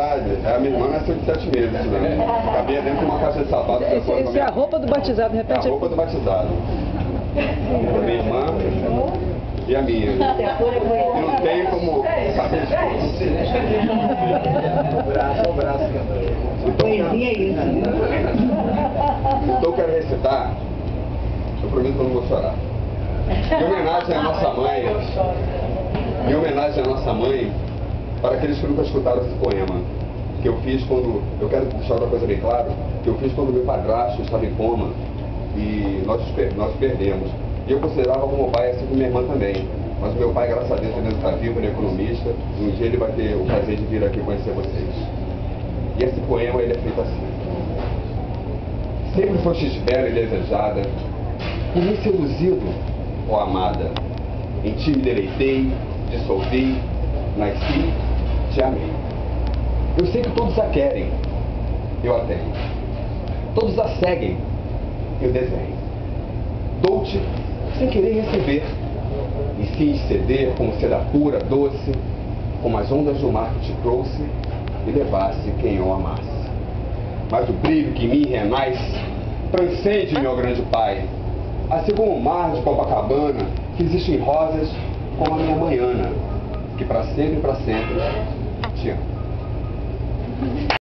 verdade. A minha irmã nasceu de 7 meses, né? Cabia dentro de uma caixa de sapato. Isso é a roupa do batizado, de É repente. a roupa do batizado. A minha irmã e a minha. E não tem como saber O braço. Então eu quero recitar, eu prometo que eu não vou chorar. Em homenagem à nossa mãe, para aqueles que nunca escutaram esse poema, que eu fiz quando, eu quero deixar outra coisa bem clara, que eu fiz quando meu padrasto estava em coma e nós perdemos. E eu considerava como pai, assim como minha irmã também. Mas o meu pai, graças a Deus, ainda está vivo, ele é economista, e um dia ele vai ter o prazer de vir aqui conhecer vocês. E esse poema, ele é feito assim. Sempre fostes bela e desejada, por mim seduzido, ó amada. Em ti me deleitei, dissolvi, nasci, te amei. Eu sei que todos a querem, eu a tenho. Todos a seguem, eu desenho. Dou-te sem querer receber, e fiz ceder como seda pura, doce, como as ondas do mar que te trouxe e levasse quem eu amasse. Mas o brilho que em mim renasce transcende, meu grande pai, assim como o mar de Copacabana, que existe em rosas como a minha manhana, que para sempre te amo.